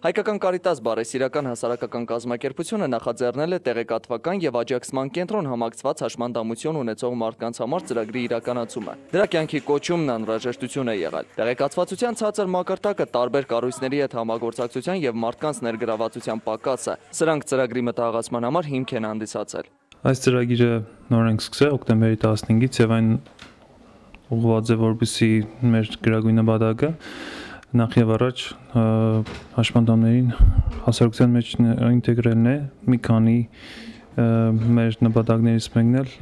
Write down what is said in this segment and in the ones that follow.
Հայկական Կարիտաս բարեսիրական հասարակական կազմակերպությունը նախաձեռնել է տեղեկատվական եւ աջակցման կենտրոն համակցված հաշմանդամություն ունեցող մարդկանց համար ծրագրի իրականացումը։ Դրա կյանքի կոչումն անհրաժեշտություն է եղել։ Տեղեկացվածության ցածր մակարդակը, տարբեր կառույցների հետ համագործակցության եւ մարդկանց ներգրավվածության պակասը, սրանք ծրագրի մտահղացման համար հիմք են հանդիսացել։ Այս ծրագիրը նոր ենք սկսել օկտեմբերի 15-ից եւ այն ուղղված է որպեսզի մեր գրագույն նպատակը նախ եւ առաջ հաշմանդամներին հասարակության մեջ ինտեգրելն է, մի քանի մեր նպատակներից մեկն էլ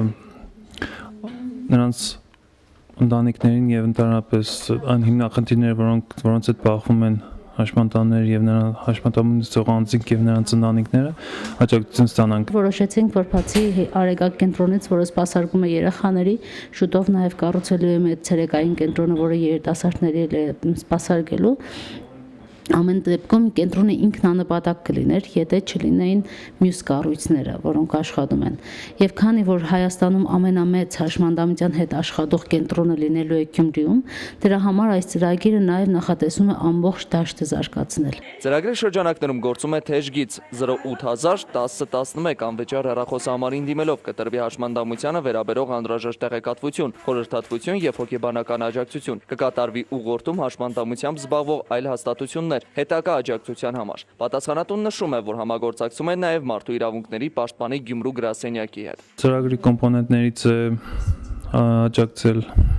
նրանց ընտանիքներին եւ ընդհանրապես այն հիմնախնդիրները, որոնց հետ բախվում են հաշմանդամները եւ նրանց հաշմանդամությունից անձինք եւ նրանց ընտանիքները աջակցություն ստանանք։ Որոշեցինք, որ բացի արեգակ կենտրոնից, որը սպասարկում է երեխաների, շուտով նաեւ կառուցելու է մեծ ցերեկային կենտրոնը, որը երիտասարդների է սպասարկելու։ Ամեն դեպքում կենտրոնը ինքն աննպատակ կլիներ, եթե չլինեին մյուս կառույցները, որոնք աշխատում են։ Եվ քանի որ Հայաստանում ամենամեծ հաշմանդամության հետ աշխատող կենտրոնը լինելու է Գյումրիում, դրա համար այս ծրագիրը նաև նախատեսում է ամբողջ դաշտը զարգացնել։ Ծրագրի շրջանակներում գործում է թեժգիծ 08000 1011 անվճար հեռախոսահամարին դիմելով կտրվի հաշմանդամությանը վերաբերող անհրաժեշտ տեղեկատվություն, խորհրդատվություն եւ հոգեբանական աջակցություն։ Կկատարվի ուղղորդում հաշմանդամությամբ զբաղվող այլ հաստատություններ հետագա աջակցության համար։ Պատասխանատուն նշում է, որ համագործակցում է նաև մարդու իրավունքների պաշտպանի Գյումրու գրասենյակի հետ։ Ծրագրի կոմպոնենտներից է աջակցել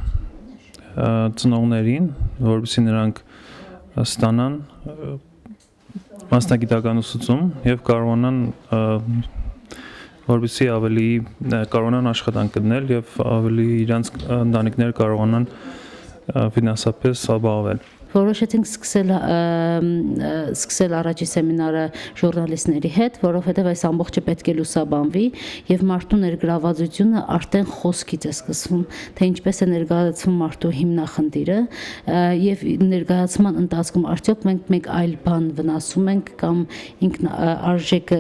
ծնողներին, որովհետեւ նրանք ստանան մասնագիտական ուսուցում եւ կարողանան որպեսզի ավելի կարողանան աշխատանք գտնել եւ ավելի իրենց ընտանիքները կարողանան ֆինանսապես ապահովել։ Որոշեցինք սկսել առաջի սեմինարը ժուրնալիստների հետ, որովհետև այս ամբողջը պետք է լուսաբանվի եւ մարդու ներգրավվածությունը արդեն խոսքից է սկսվում, թե ինչպես է ներկայացվում մարդու հիմնախնդիրը եւ ներկայացման ընթացքում արդյոք մենք մեկ այլ բան վնասում ենք կամ ինքն արժեքը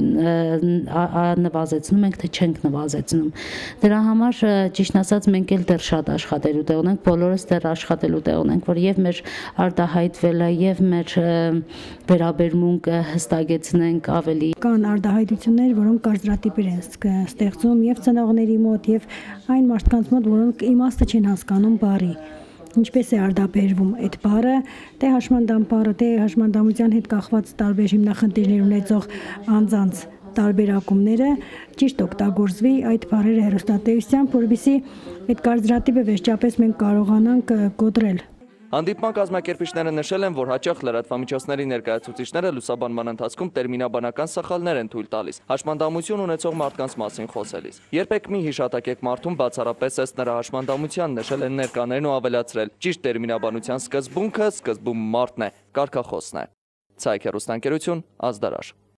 նվազեցնում ենք, թե չենք նվազեցնում։ Դրա համար ճիշտ ասած մենք էլ դեռ շատ աշխատելու տեղ ունենք, բոլորս դեռ աշխատելու տեղ ունենք, որ եւ մեր արտահայտվելը եւ մեր վերաբերմունքը հստակեցնենք ավելի։ Կան արտահայտություններ, որոնք կարծրատիպեր են ստեղծում եւ ծնողների մոտ եւ այն մարդկանց մոտ, որոնք իմաստը չեն հասկանում բառի։ Ինչպես է արդաբերվում այդ բառը, թե հաշմանդամ բառը, թե հաշմանդամության հետ կախված տարբեր հիմնախնդիրներ ունեցող անձանց տարբերակումները ճիշտ օգտագործվի այդ բառերը հեռուստատեսությամբ, որովհետեւ այդ կարծրատիպը վերջապես մենք կարողանանք կոտրել։ Հանդիպման կազմակերպիչները նշել են, որ հաճախ լրատվամիջոցների ներկայացուցիչները լուսաբանման ընթացքում տերմինաբանական սխալներ են թույլ տալիս, հաշմանդամություն ունեցող մարդկանց մասին խոսելիս։ Երբեք մի հիշատակեք մարդուն բացառապես ըստ նրա հաշմանդամության, նշել են ներկաներն ու ավելացրել. ճիշտ տերմինաբանության սկզբունքը, սկզբում մարդն է, կարգախոսն է։ Ցայք հեռուստաընկերություն, Ազդարար։